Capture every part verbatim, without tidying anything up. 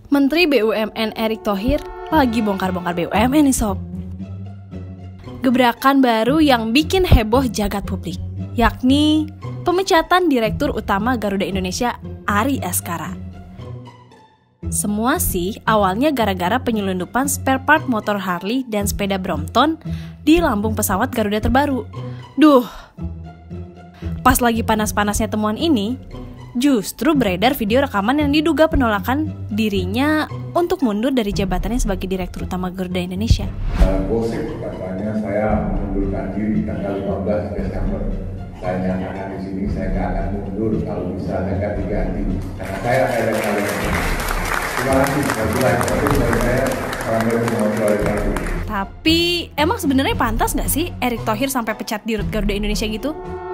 Menteri B U M N Erick Thohir lagi bongkar-bongkar B U M N nih sob. Gebrakan baru yang bikin heboh jagat publik, yakni pemecatan Direktur Utama Garuda Indonesia Ari Askara. Semua sih awalnya gara-gara penyelundupan spare part motor Harley dan sepeda Brompton di lambung pesawat Garuda terbaru. Duh, pas lagi panas-panasnya temuan ini, justru beredar video rekaman yang diduga penolakan dirinya untuk mundur dari jabatannya sebagai Direktur Utama Garuda Indonesia. Gosip katanya saya mengundurkan diri tanggal lima belas Desember. Saya nyatakan di sini saya nggak akan mundur, kalau bisa saya ganti-ganti. Karena saya ada kalian. Terima kasih, saya saya saya Tapi emang sebenarnya pantas nggak sih Erick Thohir sampai pecat di Rut Garuda Indonesia gitu?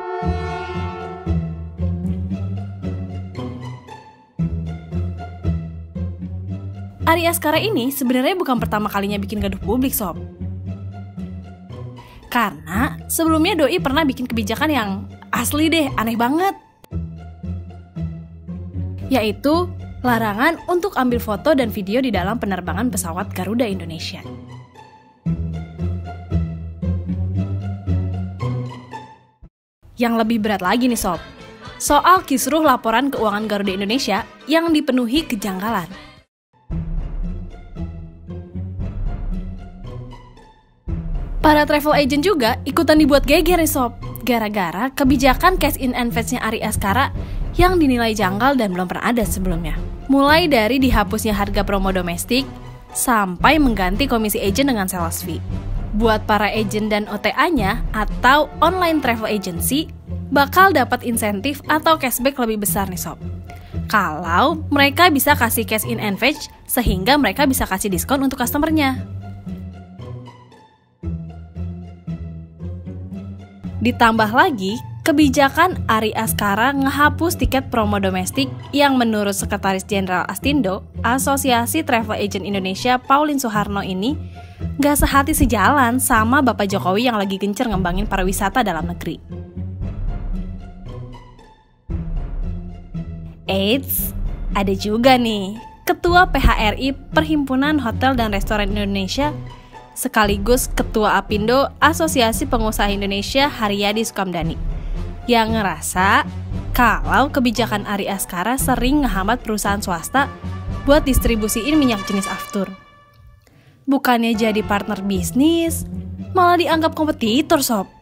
Ari Askara ini sebenarnya bukan pertama kalinya bikin gaduh publik sob. Karena sebelumnya Doi pernah bikin kebijakan yang asli deh aneh banget, yaitu larangan untuk ambil foto dan video di dalam penerbangan pesawat Garuda Indonesia. Yang lebih berat lagi nih sob, soal kisruh laporan keuangan Garuda Indonesia yang dipenuhi kejanggalan. Para travel agent juga ikutan dibuat geger nih sob, gara-gara kebijakan cash in advance-nya Ari Askara yang dinilai janggal dan belum pernah ada sebelumnya. Mulai dari dihapusnya harga promo domestik, sampai mengganti komisi agent dengan sales fee. Buat para agent dan O T A-nya atau online travel agency, bakal dapat insentif atau cashback lebih besar nih sob. Kalau mereka bisa kasih cash in advance, sehingga mereka bisa kasih diskon untuk customer-nya. Ditambah lagi, kebijakan Ari Askara ngehapus tiket promo domestik yang menurut Sekretaris Jenderal Astindo, Asosiasi Travel Agent Indonesia Pauline Suharno ini gak sehati sejalan sama Bapak Jokowi yang lagi gencer ngembangin pariwisata dalam negeri. Eits, ada juga nih Ketua P H R I Perhimpunan Hotel dan Restoran Indonesia sekaligus Ketua Apindo Asosiasi Pengusaha Indonesia Haryadi Sukamdhani yang ngerasa kalau kebijakan Ari Askara sering ngehambat perusahaan swasta buat distribusiin minyak jenis aftur. Bukannya jadi partner bisnis, malah dianggap kompetitor sob.